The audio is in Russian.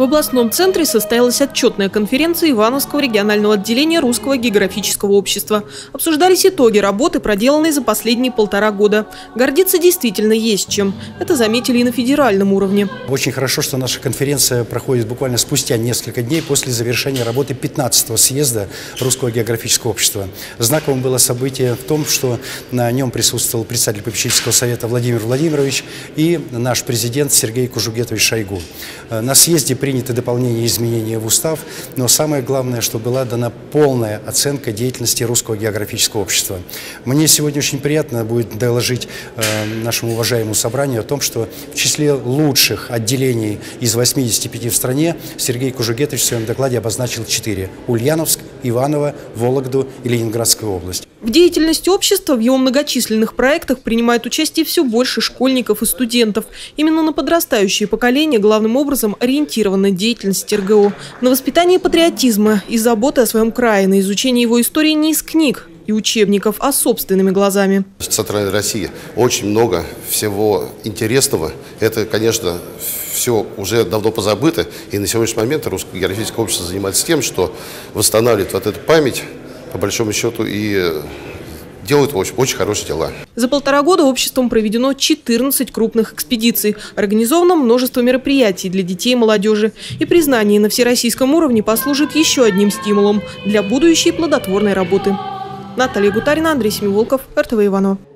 В областном центре состоялась отчетная конференция Ивановского регионального отделения Русского географического общества. Обсуждались итоги работы, проделанной за последние 1,5 года. Гордиться действительно есть чем. Это заметили и на федеральном уровне. Очень хорошо, что наша конференция проходит буквально спустя несколько дней после завершения работы 15-го съезда Русского географического общества. Знаковым было событие в том, что на нем присутствовал председатель попечительского совета Владимир Владимирович и наш президент Сергей Кужугетович Шойгу. На съезде приняты дополнения и изменения в устав, но самое главное, что была дана полная оценка деятельности Русского географического общества. Мне сегодня очень приятно будет доложить нашему уважаемому собранию о том, что в числе лучших отделений из 85 в стране Сергей Кужугетович в своем докладе обозначил 4: Ульяновск, Иваново, Вологду и Ленинградскую область. В деятельности общества в его многочисленных проектах принимает участие все больше школьников и студентов. Именно на подрастающее поколение главным образом ориентирована деятельность РГО. На воспитание патриотизма и заботы о своем крае, на изучение его истории не из книг и учебников, а собственными глазами. В Центральной России очень много всего интересного. Это, конечно, все уже давно позабыто. И на сегодняшний момент Русское географическое общество занимается тем, что восстанавливает вот эту память, по большому счету, и делают очень хорошие дела. За 1,5 года обществом проведено 14 крупных экспедиций. Организовано множество мероприятий для детей и молодежи. И признание на всероссийском уровне послужит еще одним стимулом для будущей плодотворной работы. Наталья Гутарина, Андрей Семиволков, РТВ Иваново.